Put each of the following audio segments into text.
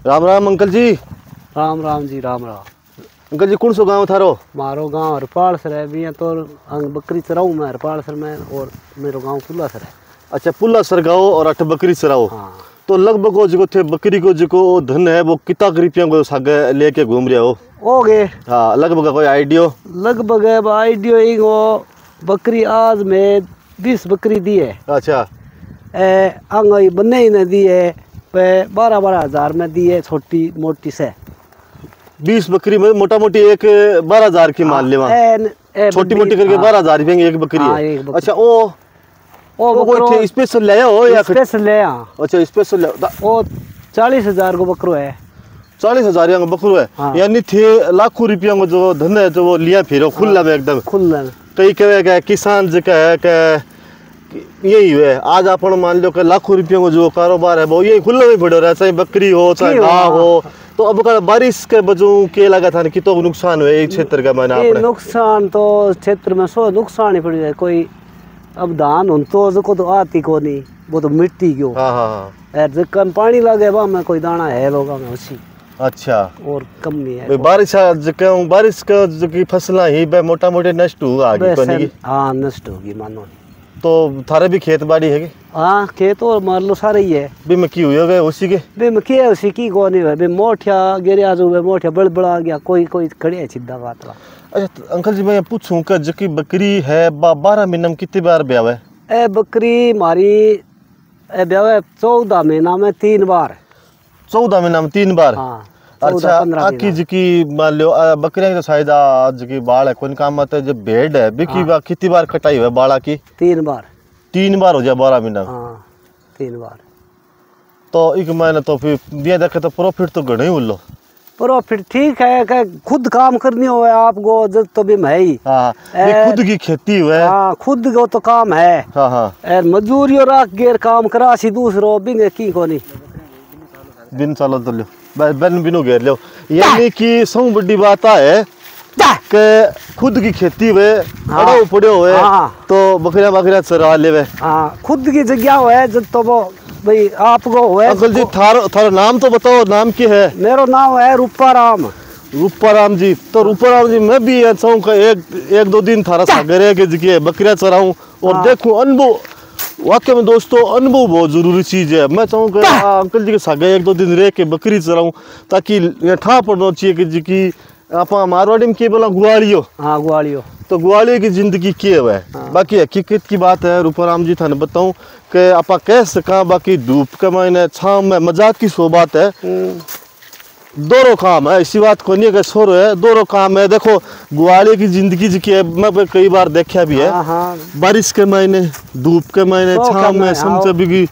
Ram Ram uncle ji. Ram Ram ji, Ram Ram. Uncle ji कौन सो गाँव थारो? मारो गांव हरपाल सर है भी तो अंग बकरी चराऊँ मैं हरपाल सर में, और मेरो गांव पुला सर है। अच्छा, पुला सर गाँव और अठ बकरी चराओ। हाँ। तो लगभग वो जो थे बकरी को जो धन है वो कितना रुपया को सागे लेके घूम रहे हो गए? हाँ, लगभग कोई आइडियो? लगभग है आइडियो ही वो बकरी आज में 20 बकरी दी है। अच्छा। अंग बने ही ने दी है, 12-12 हजार में दी है, छोटी मोटी से 20 बकरी में मोटा मोटी एक 12,000 की मान ले, छोटी मोटी करके 12,000 रुपये की एक बकरी है। अच्छा, वो कोई स्पेशल ले हो या स्पेशल ले? अच्छा, स्पेशल ले। वो 40,000 को बकरो है। 40,000 का बकरो है। हाँ। यानी थे लाखों रुपया को जो धन है जो वो लिया फिर खुला में एकदम खुला। कई कहे किसान जो है यही है। आज अपन मान लो कि लाखों रुपयों को जो कारोबार है वो यही खुला में पड़ो रहा, चाहे बकरी हो चाहे गाँव हो। तो अब का बारिश के वजह के लगा था कि तो नुकसान हुए क्षेत्र का? मैंने अपने नुकसान तो क्षेत्र में सो नुकसान ही पड़ जाए। कोई अब धान उन तो तो आती को नहीं, वो तो मिट्टी क्यों। हाँ हाँ। कम पानी लगे वहाँ में कोई दाना है लोगों में उसी। अच्छा, और कम नहीं है। बारिश का जो की फसल ही मोटा मोटे नष्ट हुआ। हाँ, नष्ट होगी मानो। तो थारे भी खेती बाड़ी है? हाँ, खेत और मान लो सारे ही है। बे में की हुई गए उसी के? बे में की उसी की को नहीं है। बे मोठिया गिरे आज मोठिया बड़ा गया, कोई खड़े है सीधा बात। अच्छा, तो अंकल जी मैं पूछूं कि जो की बकरी है 12 महीने में कितनी बार ब्याह है? ए बकरी हमारी ब्याह है 14 महीना में 3 बार। 14 महीना में 3 बार? हाँ। अच्छा, आकी जी मान लो बकरियां तो शायद आज की बाल है कौन काम आता है। जब भेड़ है बिकी हाँ। कितनी बार कटाई हुई बाड़ा की? 3 बार। 3 बार हो जाए 12 महीना? हाँ, 3 बार। तो एक महीने तो फिर दिया देखे तो प्रॉफिट तो घना ही बोलो। प्रॉफिट ठीक है, खुद काम करनी हो आपको जब तो भी है ही। हाँ, खुद की खेती हुए। हाँ, खुद को तो काम है। हाँ हाँ। मजदूरी राख गेर काम करा सी दूसरो बिंगे की को नहीं बिन चालो तो लो बन बिनो घेर लो। यानी कि सब बड़ी बात है कि खुद की खेती हुए। हाँ। पड़े हुए। हाँ। तो बकरियां चरा ले। हाँ, खुद की जगह हुए जब तो वो भाई आपको हुए। अंकल जी थारा नाम तो बताओ, नाम क्या है? मेरा नाम है रूपाराम। रूपाराम जी। तो रूपाराम जी मैं भी चाहूँ का एक दो दिन थारा सागर के जगह बकरियां चराऊं और देखूं अनुभव। वाकई में दोस्तों अनुभव बहुत जरूरी चीज है। मैं चाहूँ कि अंकल जी के सागे एक दो दिन रह के बकरी चराऊं ताकि ठा पड़ना चाहिए कि जी आप मारवाड़ी में क्या बोला गुआड़ियो। हाँ, गुआड़ियो। तो गुआड़ियो की जिंदगी क्या है? हाँ। बाकी हकीकत की बात है रूपाराम जी थाने बताऊं कि आप कह सका बाकी धूप के महीने छाव में मजाक की सो बात है। दोनों काम है, इसी बात को नहीं कि सोरो है, दोनों काम है। देखो गुआड़िया की जिंदगी जी है, मैं कई बार देखा भी है। हाँ। बारिश के महीने धूप के महीने छाव में समझ भी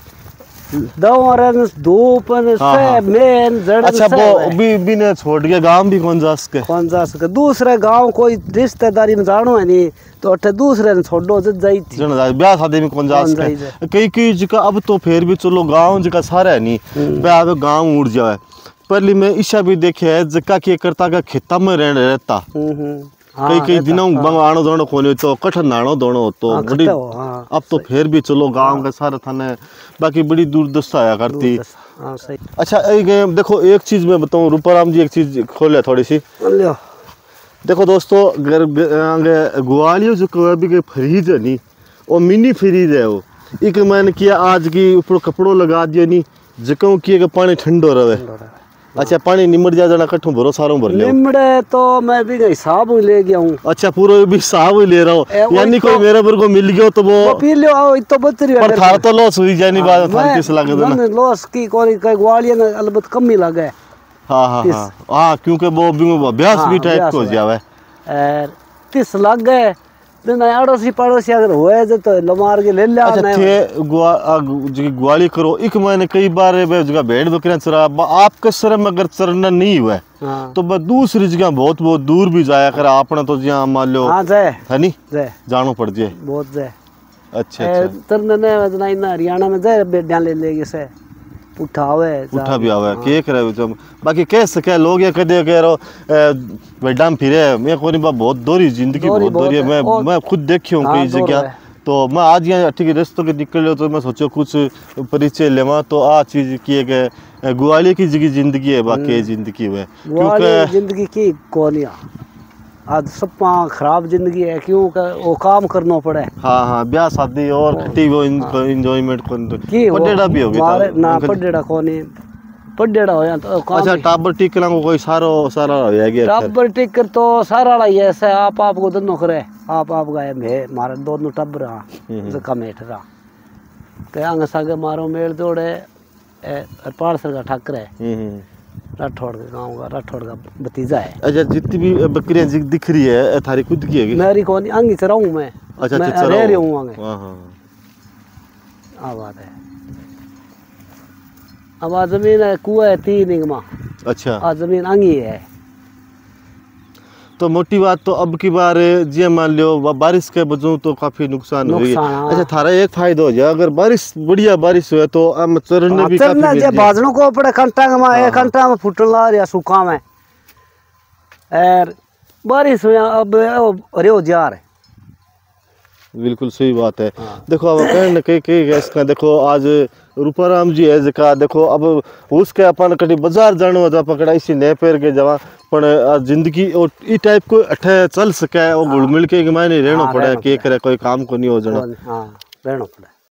धूप अच्छा वो भी ने छोड़ के गांव भी कौन जा सके दूसरे गांव कोई रिश्तेदारी में जानो है नहीं तो अठे दूसरे ने छोड़ो जाई ब्याह शादी में कौन जा सके। कई जगह अब तो फिर भी चलो गांव जगह सारा है नहीं ब्याह गांव उड़ जाए। पहले मैं ईशा भी देखे है जगह के करता का खेता में रहता कई दिनों आनो दोनों कोने तो कठन नानो दोनों तो बड़ी। अब तो फिर भी चलो गांव का सारा थाने बाकी बड़ी दुर्दशा आया करती। अच्छा एक देखो एक चीज मैं बताऊं रूपाराम जी, एक चीज खोले थोड़ी सी देखो दोस्तों। गुआलियों जो अभी के फ्रीज है नी वो मिनी फ्रीज है। वो एक मैंने किया आज की ऊपर कपड़ों लगा दिया नी जकों किए पानी ठंडो रहे। अच्छा, पानी निमड़ जा जाना कठू भरो सारों भर ले निमड़े तो मैं भी हिसाब ले गया हूँ। अच्छा, पूरा भी हिसाब ही ले रहा हूँ। यानी कोई मेरे पर को मिल गया तो वो पी लो आओ तो बतरी पर थारा तो लॉस हुई जानी बात थारा किस लगे ना लॉस की कोई ग्वालियर ने अलबत कम ही लगे। हाँ हाँ हाँ हाँ, क्योंकि वो अभ्यास भी टाइप हो जावे। 30 लग गए अड़ोसी पड़ोसी अगर हुए तो लमार के ले लिया। अच्छा थे गुआली करो एक महीने कई बार जगह भेड़ बकरियां चरा आपके सर में अगर चरना नहीं हुआ तो बस दूसरी जगह बहुत दूर भी जाया कर आपने तो जहाँ मान लो है नी जानो पड़ जाए बहुत जाए। अच्छा हरियाणा में जाए बेटियां ले लेगी से उठा भी आवे के करे बाकी कह सके लोग ये कदे कह रहो बेडाम फिरे मैं कोई बहुत दोरी जिंदगी बहुत दोरी है। मैं खुद देखी हूँ कई जगह। तो मैं आज यहाँ ठीक रास्तों के निकल तो मैं सोचो कुछ परिचय लेवा तो आ चीज की है कि ग्वालियर की जिंदगी है बाकी जिंदगी है ग्वालियर जिंदगी की कोनिया आज सब खराब जिंदगी है क्योंकि वो काम करना पड़े। हाँ हाँ ब्याह शादी और खट्टी वो एंजॉयमेंट पढ़ेड़ा भी होगी ना पढ़ेड़ा कोनी पढ़ेड़ा हो तो काम। अच्छा टाबर टिकला को कोई सारो सारा हो गया टाबर टिकर तो सारा ही ऐसे आप को दोनों करे आप गए मैं मारे दोनों टब्बर जका मेठ रहा ते अंग संग मारो मेल जोड़े पारसर का ठाकर है राठौड़ का गाँव का राठौड़ का भतीजा है। अच्छा जितनी भी बकरियां दिख रही है थारी खुद की है मेरी कौन अंगी चराऊं मैं। अच्छा मैं रह रही हूँ आगे। हाँ बात है अब आज जमीन है कुआ है 3 इंगमा। अच्छा आज जमीन अंगी है तो मोटी बात तो अब की बार जी मान लो बारिश के वजह तो काफी नुकसान हुई। अच्छा थारा एक फायदा हो जाए अगर बारिश बढ़िया बारिश हुए तो हम चरने भी काफी जे बाजणों को पड़े घंटा में एक घंटा में फुटन ला रहा सूखा में और बारिश हुआ अब रे जा रहे। बिल्कुल सही बात है। देखो अब कहने कई इसका देखो आज रूपाराम जी है जका देखो अब उसके अपन कभी बाजार जानो तो पकड़ा इसी नए पैर के जवा पण जिंदगी और ई टाइप को अठे चल सके और घुल मिल के मायने रहना पड़े के करे कोई काम को नहीं हो जाना। हां रहना पड़े।